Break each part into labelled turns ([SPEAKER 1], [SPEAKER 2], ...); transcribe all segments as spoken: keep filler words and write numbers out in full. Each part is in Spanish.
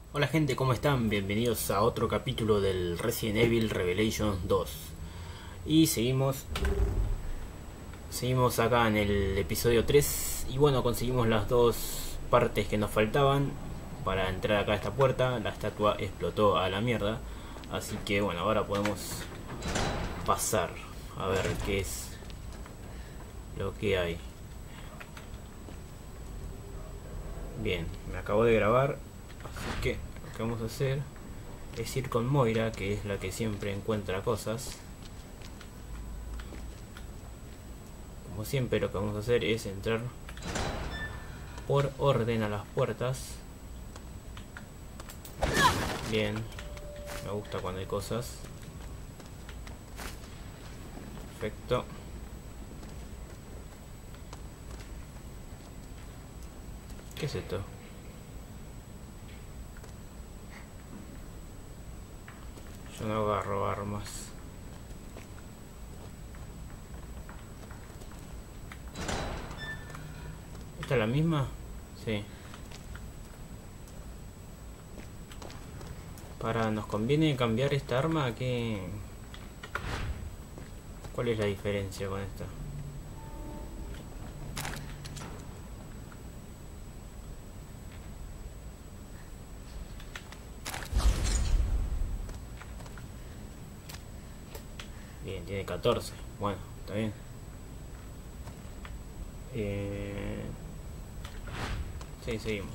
[SPEAKER 1] Hola gente, ¿cómo están? Bienvenidos a otro capítulo del Resident Evil Revelations dos. Y seguimos Seguimos acá en el episodio tres. Y bueno, conseguimos las dos partes que nos faltaban para entrar acá a esta puerta. La estatua explotó a la mierda, así que bueno, ahora podemos pasar a ver qué es lo que hay. Bien, me acabo de grabar, así que lo que vamos a hacer es ir con Moira, que es la que siempre encuentra cosas. Como siempre, lo que vamos a hacer es entrar por orden a las puertas. Bien, me gusta cuando hay cosas. Perfecto. ¿Qué es esto? Yo no agarro armas. ¿Esta es la misma? Sí. Para, ¿nos conviene cambiar esta arma? ¿Qué? ¿Cuál es la diferencia con esta? Bien, tiene catorce. Bueno, está bien. Eh... Sí, seguimos.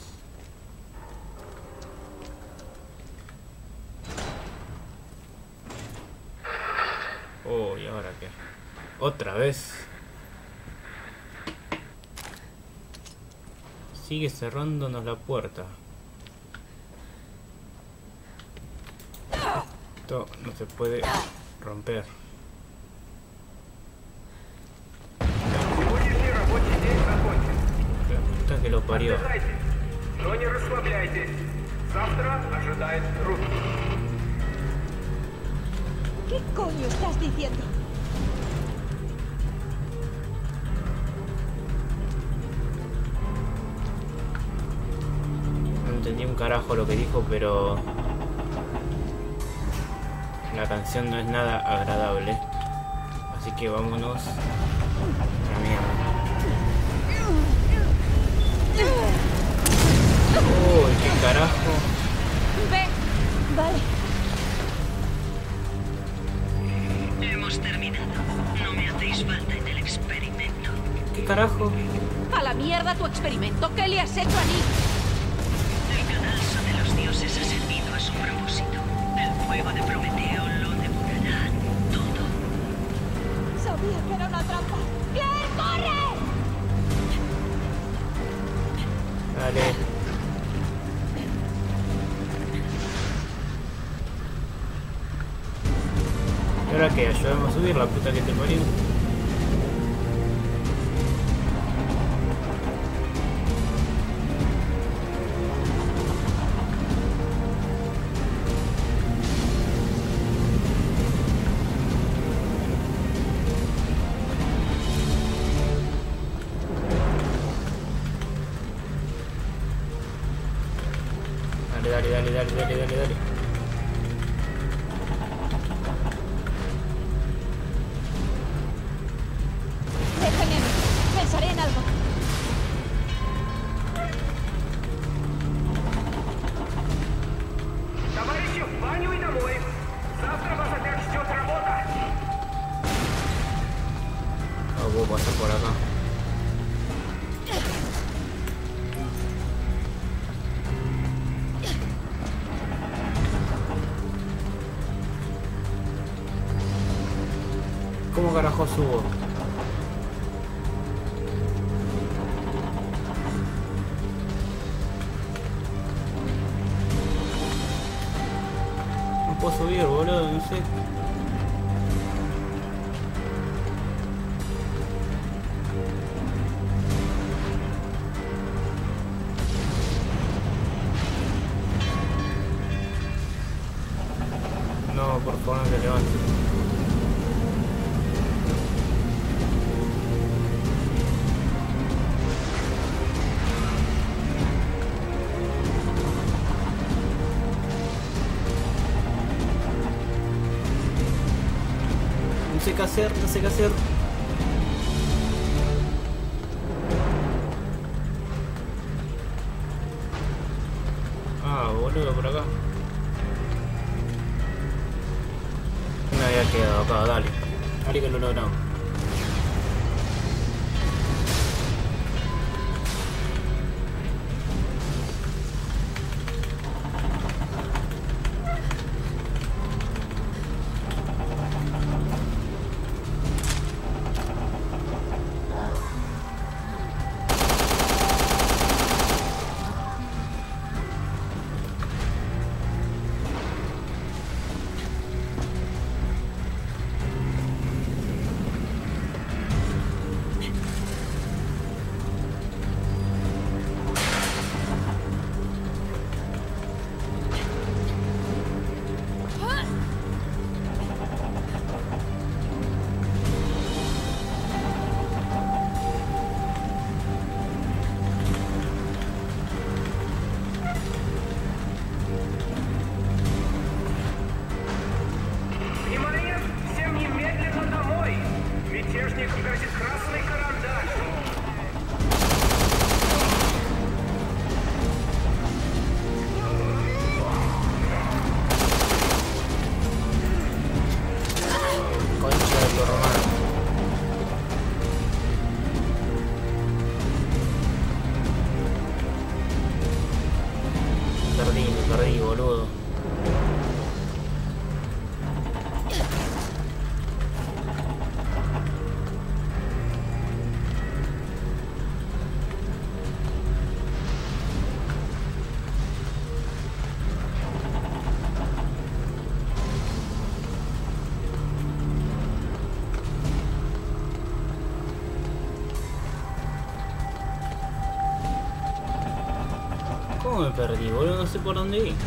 [SPEAKER 1] Oh, ¿y ahora qué? ¿Otra vez? Sigue cerrándonos la puerta. Esto no se puede romper. La puta que lo parió.
[SPEAKER 2] ¿Qué coño estás diciendo?
[SPEAKER 1] No entendí un carajo lo que dijo, pero la canción no es nada agradable. Así que vámonos a la mierda. Uy, qué carajo.
[SPEAKER 2] Ven. Vale.
[SPEAKER 3] Hemos terminado. No me hacéis falta en el experimento.
[SPEAKER 1] ¿Qué carajo?
[SPEAKER 2] A la mierda tu experimento. ¿Qué le has hecho a Nick?
[SPEAKER 3] El cadalso de los dioses ha servido a su propósito. El fuego de Prometeo lo devorará todo.
[SPEAKER 2] Sabía que era una trampa. ¡Claire, corre!
[SPEAKER 1] Dale. ¿Y ahora qué? ¿Ayudamos a subir la puta que te parió? Dale, dale, dale, dale, dale, dale, dale.
[SPEAKER 2] Déjenme. Pensaré en algo.
[SPEAKER 4] Товарищи, в баню и домой. Завтра вас опять ждет работа.
[SPEAKER 1] Ah, vos pasar por acá. ¿Cómo carajo subo? No puedo subir, boludo, no sé. No, por favor, no te levantes. sé qué hacer, no sé qué hacer. Ah, boludo, por acá. Me había quedado acá, dale. Dale que lo logramos. ¿Cómo me perdí, boludo? No sé por dónde ir.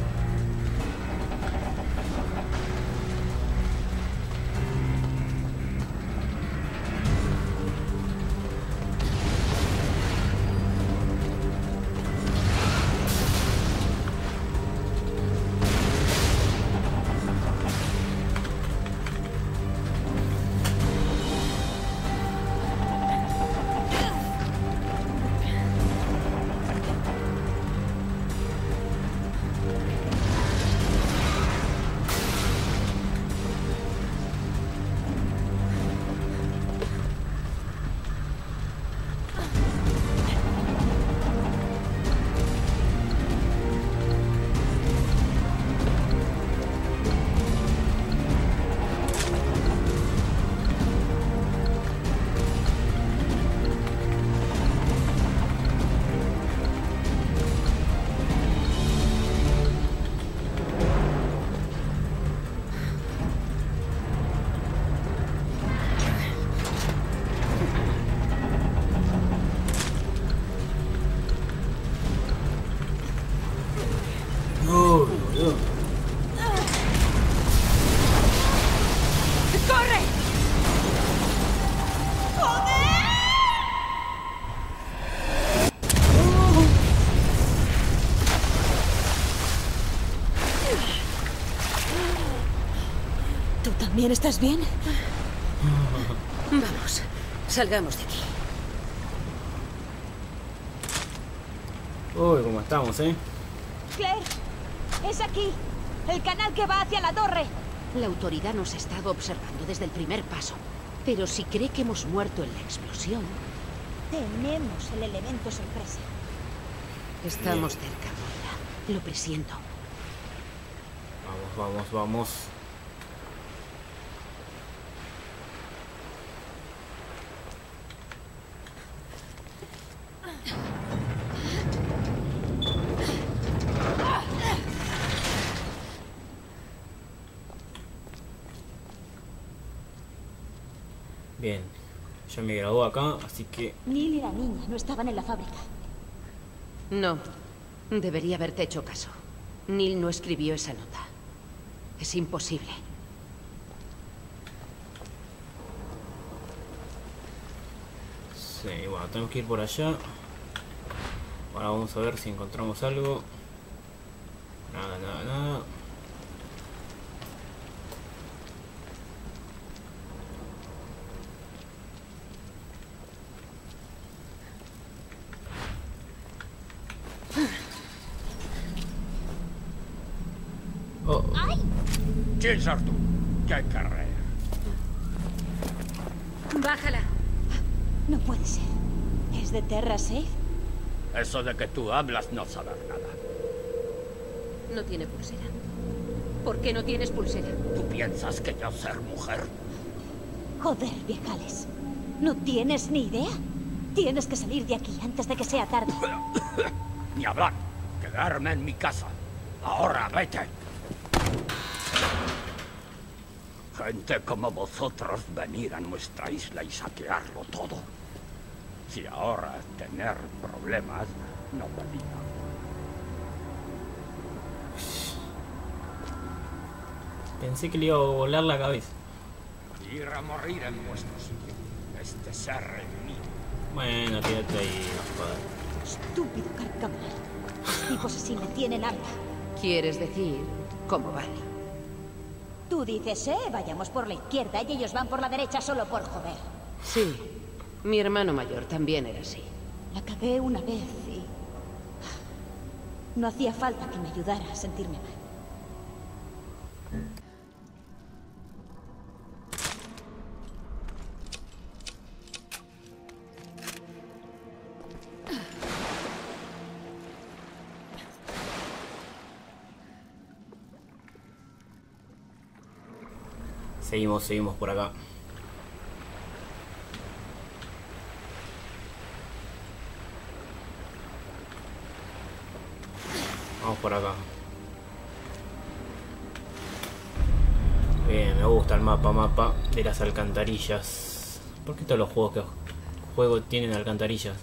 [SPEAKER 2] ¿También estás bien?
[SPEAKER 5] Vamos, salgamos de aquí.
[SPEAKER 1] Uy, ¿cómo estamos, eh?
[SPEAKER 2] Claire, es aquí. El canal que va hacia la torre.
[SPEAKER 5] La autoridad nos ha estado observando desde el primer paso. Pero si cree que hemos muerto en la explosión...
[SPEAKER 2] Tenemos el elemento sorpresa.
[SPEAKER 5] Estamos cerca, Moira. Lo presiento.
[SPEAKER 1] Vamos, vamos, vamos. Bien, ya me graduó acá, así que...
[SPEAKER 2] Neil y la niña no estaban en la fábrica.
[SPEAKER 5] No, debería haberte hecho caso. Neil no escribió esa nota. Es imposible.
[SPEAKER 1] Sí, bueno, tenemos que ir por allá. Ahora vamos a ver si encontramos algo. Nada, nada, nada. Oh.
[SPEAKER 2] ¡Ay!
[SPEAKER 6] ¿Quién sos tú? ¿Qué querré?
[SPEAKER 5] Bájala.
[SPEAKER 2] No puede ser. ¿Es de Terra Safe?
[SPEAKER 6] Eso de que tú hablas no saber nada.
[SPEAKER 5] No tiene pulsera. ¿Por qué no tienes pulsera?
[SPEAKER 6] ¿Tú piensas que yo ser mujer?
[SPEAKER 2] Joder, viejales. ¿No tienes ni idea? Tienes que salir de aquí antes de que sea tarde.
[SPEAKER 6] Ni hablar. Quedarme en mi casa. Ahora vete. Gente como vosotros venir a nuestra isla y saquearlo todo. Si ahora tener problemas, no me digan.
[SPEAKER 1] Pensé que le iba a volar la cabeza.
[SPEAKER 6] Ir a morir en vuestro sitio. Este ser en mí.
[SPEAKER 1] Bueno, quédate ahí, no jodas.
[SPEAKER 2] Estúpido carcamal. Los tipos así me tienen harta.
[SPEAKER 5] ¿Quieres decir cómo vale?
[SPEAKER 2] Tú dices, eh, vayamos por la izquierda y ellos van por la derecha solo por joder.
[SPEAKER 5] Sí. Mi hermano mayor también era así.
[SPEAKER 2] La cagué una vez y... no hacía falta que me ayudara a sentirme mal.
[SPEAKER 1] Seguimos, seguimos por acá. Vamos por acá. Bien, me gusta el mapa, mapa de las alcantarillas. ¿Por qué todos los juegos que juego tienen alcantarillas?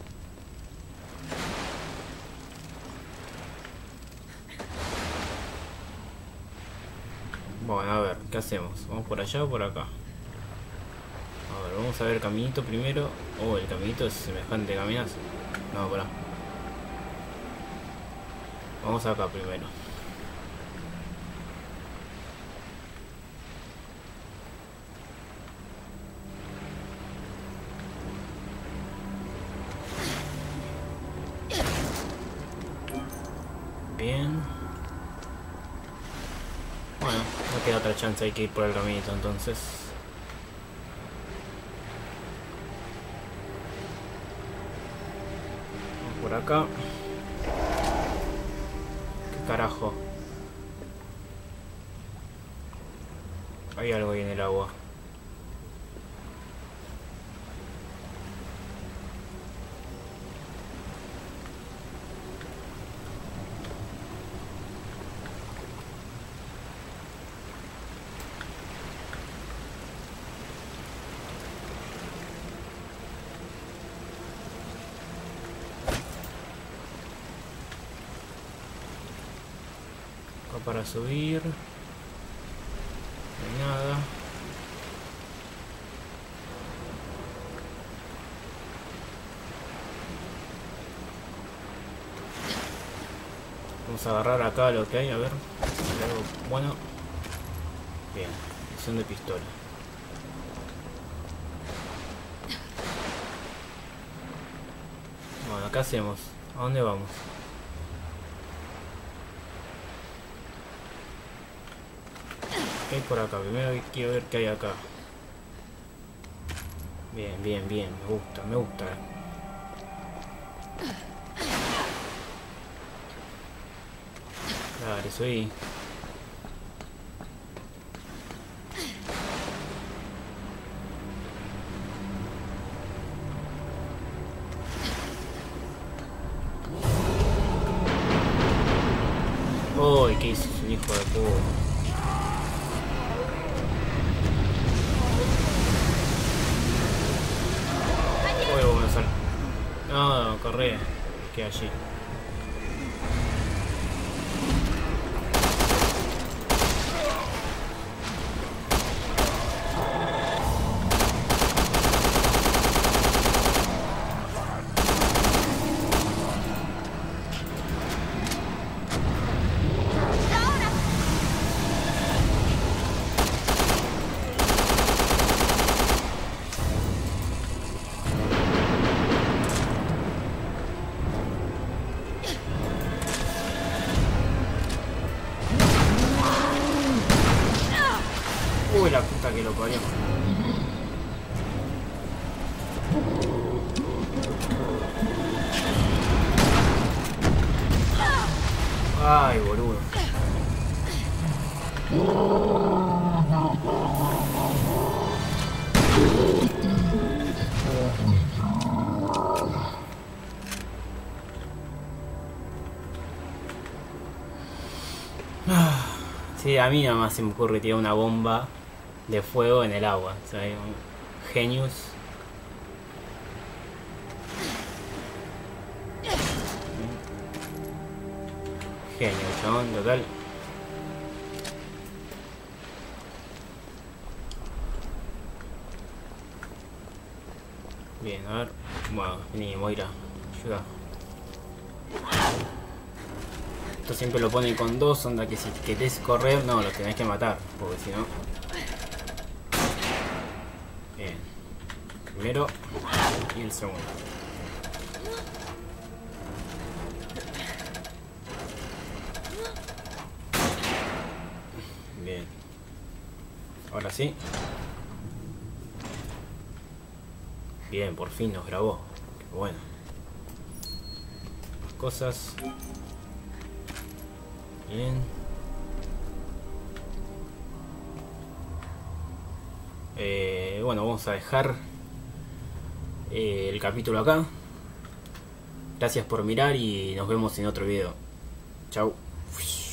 [SPEAKER 1] Bueno, a ver, ¿qué hacemos? ¿Vamos por allá o por acá? A ver, vamos a ver el caminito primero. Oh, el caminito es semejante caminazo. No, pará. Vamos acá primero. Bien. Bueno, no queda otra chance, hay que ir por el caminito entonces. Vamos por acá. ¿Qué carajo? Hay algo ahí en el agua. Para subir, no hay nada. Vamos a agarrar acá lo que hay, a ver, algo bueno. Bien, misión de pistola. Bueno, acá hacemos. ¿A dónde vamos? ¿Qué hay por acá? Primero quiero ver qué hay acá. Bien, bien, bien. Me gusta, me gusta. Dale, soy. Uy, ¿qué hizo un hijo de puta? No, corre, que allí. Uy, la puta que lo parió. Ay, boludo. Sí, a mí nada más se me ocurre tirar una bomba de fuego en el agua. O sea, un genius. Genio, chabón, total. Bien, a ver. Bueno, vení, Moira. Ayuda. Esto siempre lo ponen con dos, onda que si querés correr, no, los tenés que matar, porque si no... Bien. Primero y el segundo. Bien. Ahora sí. Bien, por fin nos grabó. Qué bueno. Cosas. Bien. Eh, bueno, vamos a dejar eh, el capítulo acá. Gracias por mirar y nos vemos en otro video. Chau.